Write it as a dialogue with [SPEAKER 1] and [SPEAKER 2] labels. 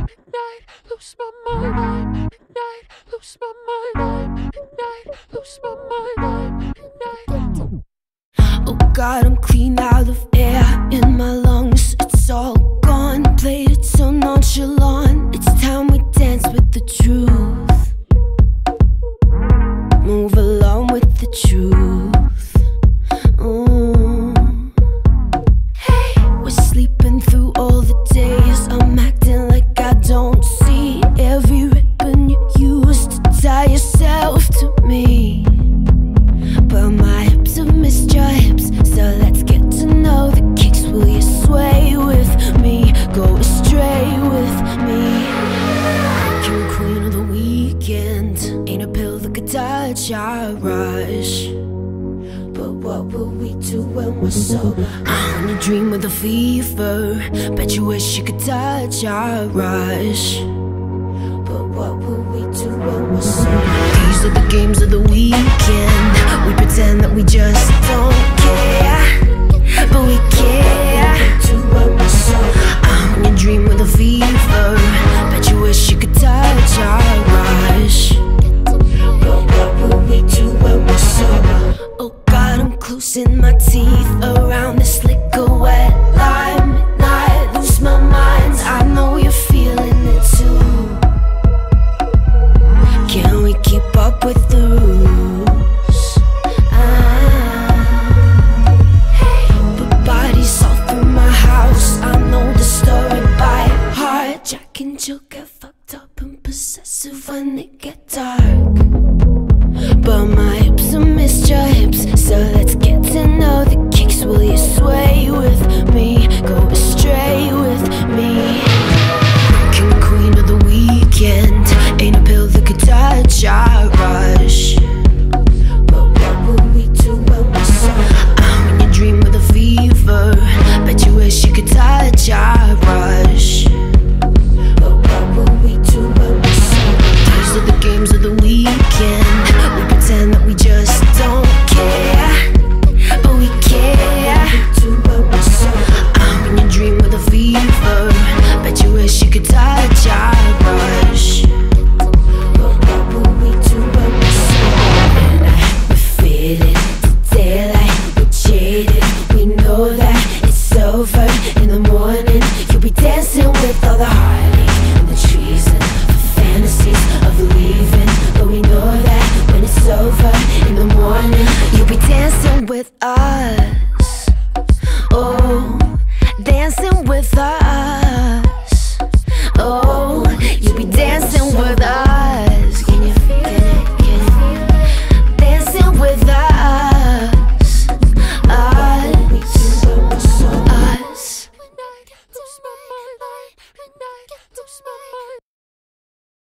[SPEAKER 1] midnight, lose my mind, midnight, lose my mind, midnight, lose my mind, midnight.
[SPEAKER 2] Oh God, I'm clean out of air in my lungs. It's all gone, played it so nonchalant. It's time we dance with the truth. Move along with the truth. Hey, we're sleeping through all the days. I'm acting like I don't see every ribbon you used to tie yourself to me. But my hips have missed your hips, so let's get to know the kicks. Will you sway with me? Go astray with me? You're a queen of the weekend. Ain't a pill that could touch our rush. But what will we do when we're sober? I wanna dream with a fever. Bet you wish you could touch our rush. But what will we do when we're sober? These are the games of the weekend. We pretend that we just don't care, but we care. What will we do when